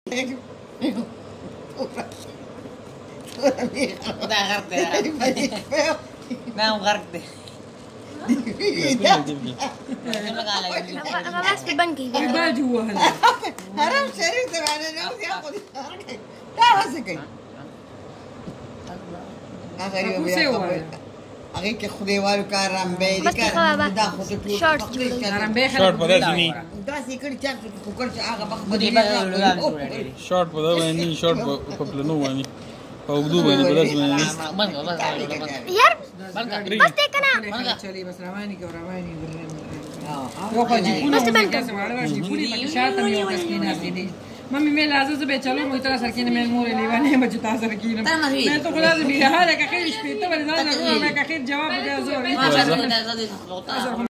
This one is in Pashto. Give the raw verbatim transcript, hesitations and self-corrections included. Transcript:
ده غرق ده غرق ده خلاص في البنك يبقى جوا هلا حرام شريف تبعنا ناوي ياخذ لا مسكي غريبة بيا أغيك خذي والو كارم بيري بس خبابة شورت شورت بدأ سني داسي كل شيء كل شيء آخر بدي بدي شورت بدأ ويني شورت ببلنو ويني فوقدو ويني بدأ ويني من والله يار بس تكنا بس رماني كورماني بس بنك मम्मी मैं लाज़ो से बेचलो मुझे तरह सर की ने मैं मोरे लेवाने बच्चे ताज़ सर की ने मैं तो खुला से भी हारे का खीर स्पीड तो बड़ी ज़्यादा मैं का खीर जवाब दे जोर